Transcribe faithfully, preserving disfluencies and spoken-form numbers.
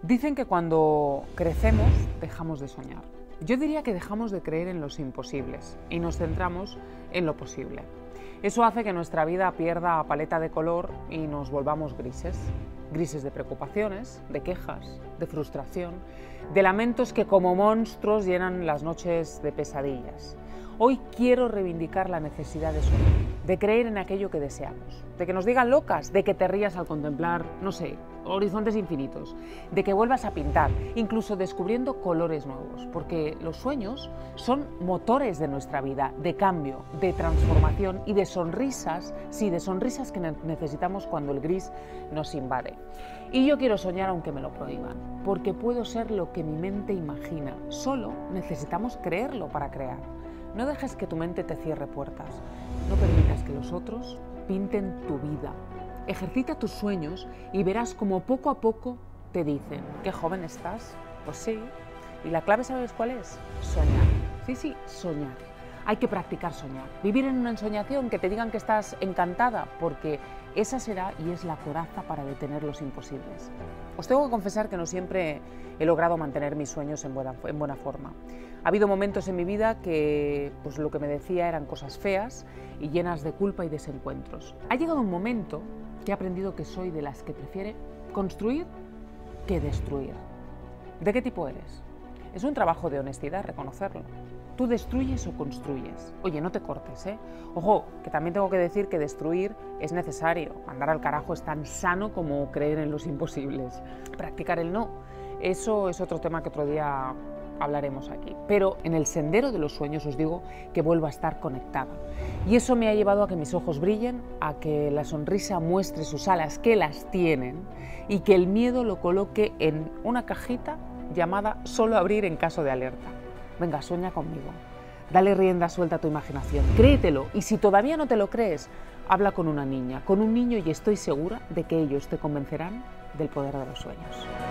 Dicen que cuando crecemos dejamos de soñar. Yo diría que dejamos de creer en los imposibles y nos centramos en lo posible. Eso hace que nuestra vida pierda paleta de color y nos volvamos grises. Grises de preocupaciones, de quejas, de frustración, de lamentos que como monstruos llenan las noches de pesadillas. Hoy quiero reivindicar la necesidad de soñar, de creer en aquello que deseamos, de que nos digan locas, de que te rías al contemplar, no sé, horizontes infinitos, de que vuelvas a pintar, incluso descubriendo colores nuevos, porque los sueños son motores de nuestra vida, de cambio, de transformación y de sonrisas, sí, de sonrisas que necesitamos cuando el gris nos invade. Y yo quiero soñar aunque me lo prohíban, porque puedo ser lo que mi mente imagina, solo necesitamos creerlo para crear. No dejes que tu mente te cierre puertas, no permitas que los otros pinten tu vida. Ejercita tus sueños y verás como poco a poco te dicen, ¿qué joven estás? Pues sí. ¿Y la clave sabes cuál es? Soñar. Sí, sí, soñar. Hay que practicar soñar. Vivir en una ensoñación, que te digan que estás encantada, porque esa será y es la coraza para detener los imposibles. Os tengo que confesar que no siempre he logrado mantener mis sueños en buena, en buena forma. Ha habido momentos en mi vida que pues, lo que me decía eran cosas feas y llenas de culpa y desencuentros. Ha llegado un momento que he aprendido que soy de las que prefiere construir que destruir. ¿De qué tipo eres? Es un trabajo de honestidad reconocerlo. ¿Tú destruyes o construyes? Oye, no te cortes, ¿eh? Ojo, que también tengo que decir que destruir es necesario. Mandar al carajo es tan sano como creer en los imposibles. Practicar el no, eso es otro tema que otro día hablaremos aquí. Pero en el sendero de los sueños os digo que vuelvo a estar conectada. Y eso me ha llevado a que mis ojos brillen, a que la sonrisa muestre sus alas, que las tienen, y que el miedo lo coloque en una cajita llamada solo abrir en caso de alerta. Venga, sueña conmigo. Dale rienda suelta a tu imaginación. Créetelo. Y si todavía no te lo crees, habla con una niña, con un niño y estoy segura de que ellos te convencerán del poder de los sueños.